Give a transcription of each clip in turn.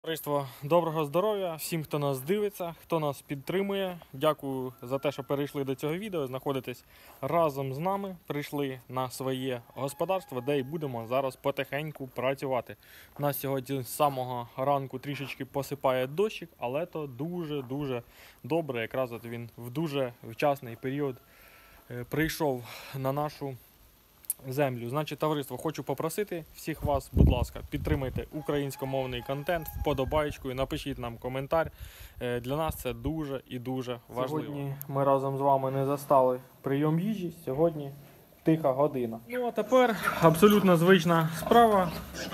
Товариство, доброго здоров'я всім, хто нас дивиться, хто нас підтримує. Дякую за те, що перейшли до цього відео, знаходитесь разом з нами, прийшли на своє господарство, де й будемо зараз потихеньку працювати. Нас сьогодні з самого ранку трішечки посипає дощик, але то дуже-дуже добре. Якраз от він в дуже вчасний період прийшов на нашу землю. Значить, товариство, хочу попросити всіх вас, будь ласка, підтримайте українськомовний контент вподобайкою, напишіть нам коментар. Для нас це дуже і дуже важливо. Сьогодні ми разом з вами не застали прийом їжі, сьогодні тиха година. Ну а тепер абсолютно звична справа.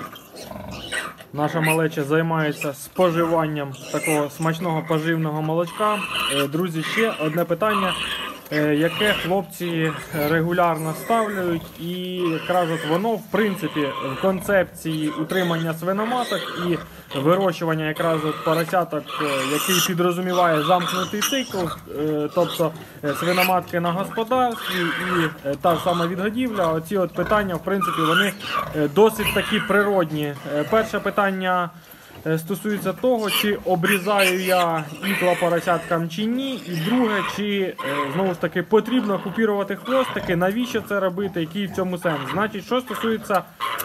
Наша малеча займається споживанням такого смачного поживного молочка. Друзі, ще одне питання, яке хлопці регулярно ставлять, і якраз от воно, в принципі, в концепції утримання свиноматок і вирощування якраз от поросяток, який підрозуміває замкнутий цикл, тобто свиноматки на господарстві і та ж сама відгодівля, оці от питання, в принципі, вони досить такі природні. Перше питання стосується того, чи обрізаю я ікла поросяткам чи ні, і друге, чи знову ж таки потрібно купірувати хвостики, навіщо це робити, який в цьому сенс. Значить, що стосується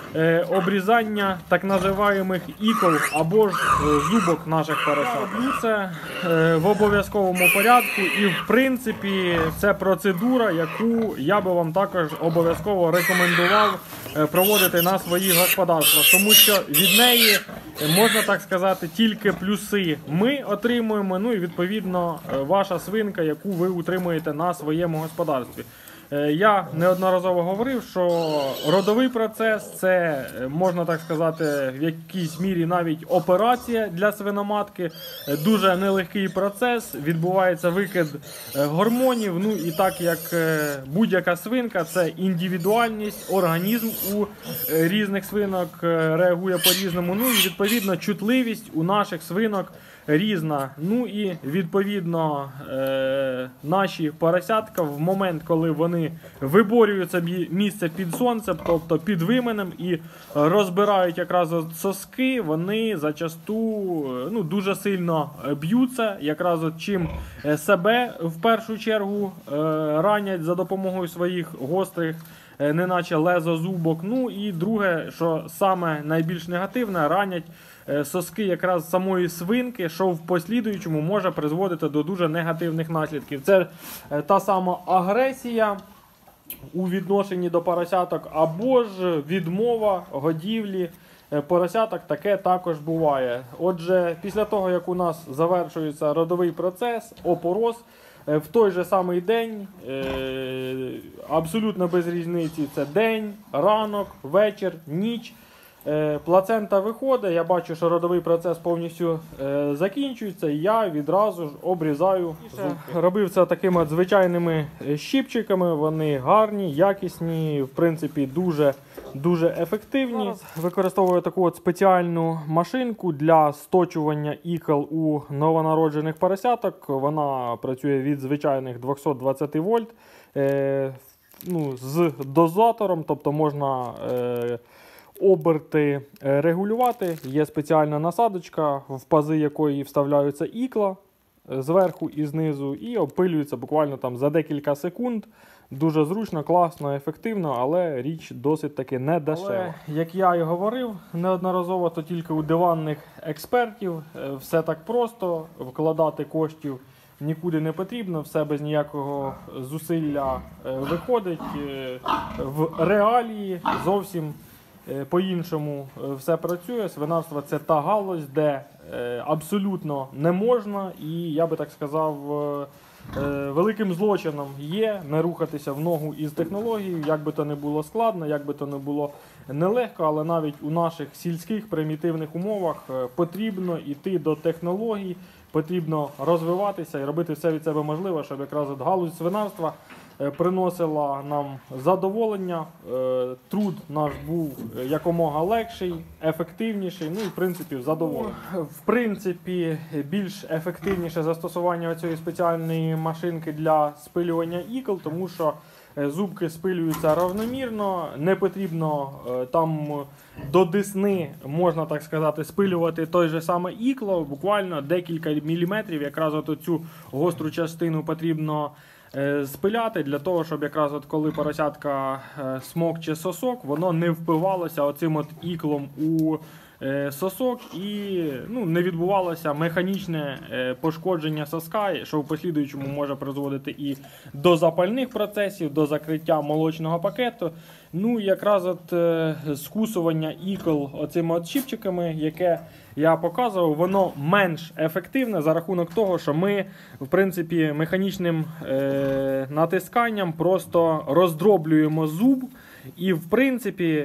обрізання так називаємих ікол або ж зубок наших поросят. Я роблю це в обов'язковому порядку, і в принципі це процедура, яку я би вам також обов'язково рекомендував проводити на своїх господарствах, тому що від неї, можна так сказати, тільки плюси ми отримуємо, ну і відповідно ваша свинка, яку ви утримуєте на своєму господарстві. Я неодноразово говорив, що родовий процес – це, можна так сказати, в якійсь мірі навіть операція для свиноматки. Дуже нелегкий процес, відбувається викид гормонів, ну і так як будь-яка свинка – це індивідуальність, організм у різних свинок реагує по-різному, ну і відповідно чутливість у наших свинок різна. Ну і відповідно наші поросятка в момент, коли вони виборюють собі місце під сонцем, тобто під вименем, і розбирають якраз от соски, вони зачасту дуже сильно б'ються, якраз от чим себе в першу чергу ранять за допомогою своїх гострих, неначе лезозубок. Ну і друге, що саме найбільш негативне, ранять соски якраз самої свинки, що в послідуючому може призводити до дуже негативних наслідків. Це та сама агресія у відношенні до поросяток, або ж відмова годівлі поросяток, таке також буває. Отже, після того, як у нас завершується родовий процес, опорос, в той же самий день, абсолютно без різниці, це день, ранок, вечір, ніч, плацента виходить, я бачу, що родовий процес повністю закінчується, і я відразу ж обрізаю зубки. Робив це такими от звичайними щіпчиками, вони гарні, якісні, в принципі дуже ефективні. Зараз використовую таку от спеціальну машинку для сточування ікл у новонароджених поросяток. Вона працює від звичайних 220 вольт з дозатором, тобто можна оберти регулювати. Є спеціальна насадочка, в пази якої вставляються ікла зверху і знизу, і обпилюються буквально там за декілька секунд. Дуже зручно, класно, ефективно, але річ досить таки не дешева. Як я і говорив неодноразово, то тільки у диванних експертів все так просто, вкладати коштів нікуди не потрібно, все без ніякого зусилля виходить. В реалії зовсім по-іншому все працює. Свинарство – це та галузь, де абсолютно не можна, і я би так сказав, великим злочином є не рухатися в ногу із технологією, як би то не було складно, як би то не було нелегко, але навіть у наших сільських примітивних умовах потрібно йти до технологій, потрібно розвиватися і робити все від себе можливе, щоб якраз от галузь свинарства приносила нам задоволення, труд наш був якомога легший, ефективніший, ну і в принципі задоволення. В принципі, більш ефективніше застосування цієї спеціальної машинки для спилювання ікл, тому що зубки спилюються равномірно, не потрібно там до десни, можна так сказати, спилювати той же саме ікло, буквально декілька міліметрів, якраз от цю гостру частину потрібно спиляти, для того, щоб якраз от коли поросятка смокче сосок, воно не впивалося оцим от іклом у сосок і не відбувалося механічне пошкодження соска, що в послідуючому може призводити і до запальних процесів, до закриття молочного пакету. Якраз от скусування ікл оцими от щипчиками, яке я показував, воно менш ефективне за рахунок того, що ми, в принципі, механічним натисканням просто роздроблюємо зуб. І, в принципі,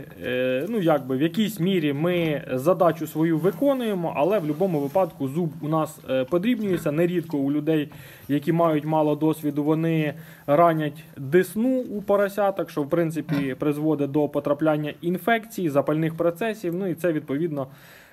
в якійсь мірі ми задачу свою виконуємо, але в будь-якому випадку зуб у нас подрібнюється. Нерідко у людей, які мають мало досвіду, вони ранять десну у поросяток, що, в принципі, призводить до потрапляння інфекцій, запальних процесів, і це, відповідно,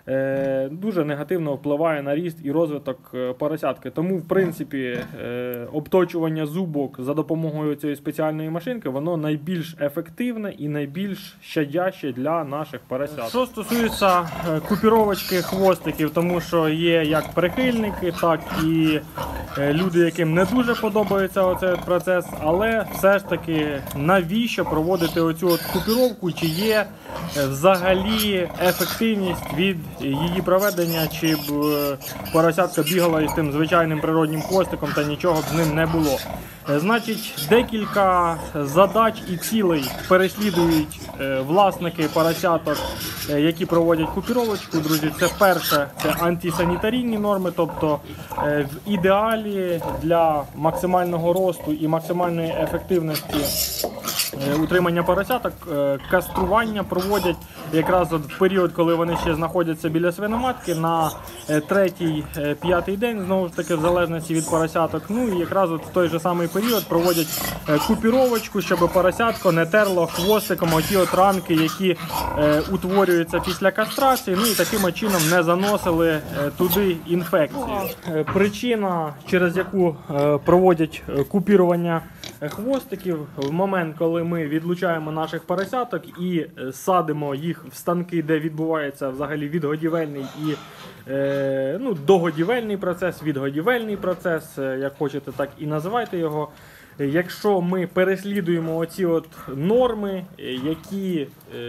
дуже негативно впливає на ріст і розвиток поросятки. Тому, в принципі, обточування зубок за допомогою цієї спеціальної машинки, воно найбільш ефективне і найбільш щадяще для наших поросят. Що стосується купіровочки хвостиків, тому що є як прихильники, так і люди, яким не дуже подобається оцей процес, але все ж таки навіщо проводити оцю от купіровку, чи є взагалі ефективність від її проведення, чи б поросятка бігала із тим звичайним природнім хвостиком та нічого б з ним не було. Значить, декілька задач і цілей переслідують власники поросяток, які проводять купіровочку, друзі. Це перше, це антисанітарійні норми, тобто в ідеалі для максимального росту і максимальної ефективності утримання поросяток, кастрування проводять якраз от в період, коли вони ще знаходяться біля свиноматки, на 3-5 день, знову ж таки, в залежності від поросяток. І якраз от в той же самий період проводять купіровочку, щоб поросятко не терло хвостиком оті от ранки, які утворюються після кастрації, і таким чином не заносили туди інфекції. Причина, через яку проводять купірування хвостиків, в момент, коли ми відлучаємо наших поросяток і садимо їх в станки, де відбувається взагалі відгодівельний і догодівельний процес, відгодівельний процес, як хочете, так і називайте його. Якщо ми переслідуємо оці от норми, які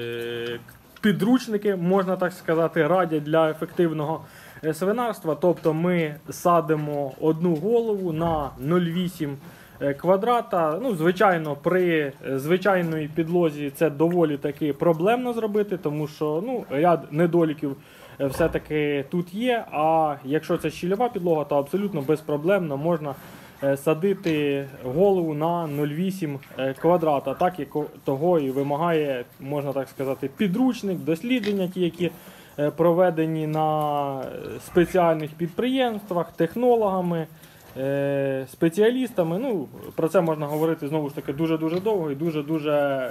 підручники, можна так сказати, радять для ефективного свинарства, тобто ми садимо одну голову на 0,8 квадрата. Звичайно, при звичайній підлозі це доволі таки проблемно зробити, тому що ряд недоліків все-таки тут є, а якщо це щільова підлога, то абсолютно безпроблемно можна садити голову на 0,8 квадрата, так як того і вимагає, можна так сказати, підручник, дослідження ті, які проведені на спеціальних підприємствах, технологами, спеціалістами. Про це можна говорити, знову ж таки, дуже-дуже довго і дуже-дуже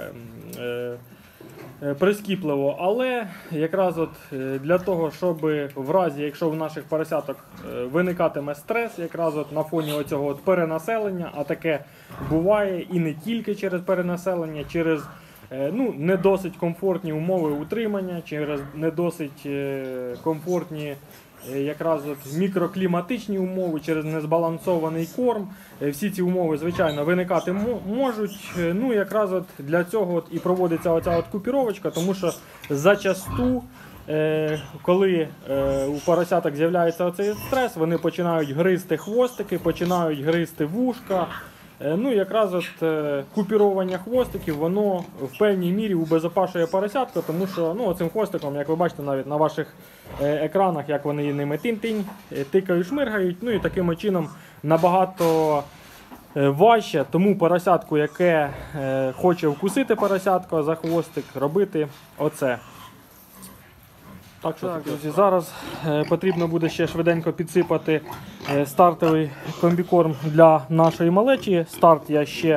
прискіпливо. Але якраз от для того, щоб в разі, якщо в наших поросяток виникатиме стрес, якраз от на фоні оцього от перенаселення, а таке буває і не тільки через перенаселення, через не досить комфортні умови утримання, через не досить комфортні якраз от мікрокліматичні умови, через незбалансований корм. Всі ці умови, звичайно, виникати можуть. Якраз от для цього от і проводиться оця от купіровочка, тому що зачасту, коли у поросяток з'являється оцей стрес, вони починають гризти хвостики, починають гризти вушка. Якраз от купірування хвостиків, воно в певній мірі убезопасує поросятка, тому що оцим хвостиком, як ви бачите навіть на ваших екранах, як вони ними тинь-тинь, тикають, шмиргають, і таким чином набагато важче тому поросятку, яке хоче вкусити поросятко за хвостик, робити оце. Так, друзі, зараз потрібно буде ще швиденько підсипати стартовий комбікорм для нашої малечі. Старт я ще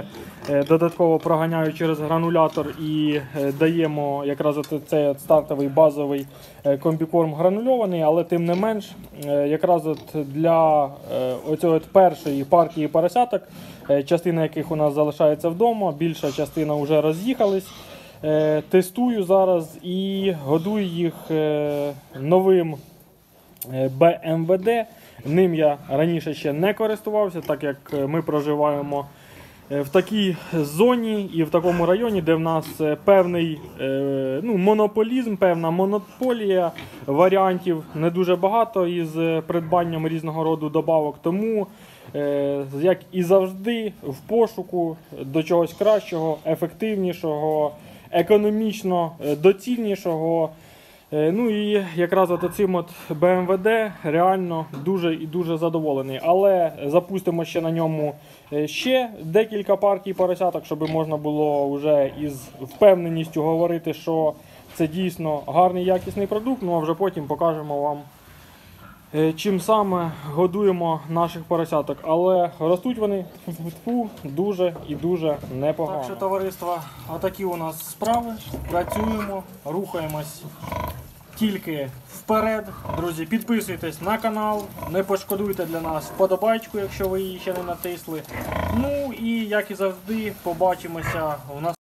додатково проганяю через гранулятор і даємо якраз цей стартовий базовий комбікорм гранульований, але тим не менш, якраз для оцього першої партії поросяток, частина яких у нас залишається вдома, більша частина вже роз'їхались. Тестую зараз і годую їх новим БМВД. Ним я раніше ще не користувався, так як ми проживаємо в такій зоні і в такому районі, де в нас певний монополізм, певна монополія варіантів, не дуже багато із придбанням різного роду добавок. Тому, як і завжди, в пошуку до чогось кращого, ефективнішого, економічно доцільнішого. Ну і якраз цим БМВД реально дуже і дуже задоволений. Але запустимо ще на ньому ще декілька партій поросяток, щоб можна було вже із впевненістю говорити, що це дійсно гарний якісний продукт. Ну а вже потім покажемо вам, чим саме годуємо наших поросяток. Але ростуть вони дуже і дуже непогано. Так що, товариство, отакі у нас справи. Працюємо, рухаємось тільки вперед. Друзі, підписуйтесь на канал, не пошкодуйте для нас вподобайку, якщо ви її ще не натисли. Ну і, як і завжди, побачимося в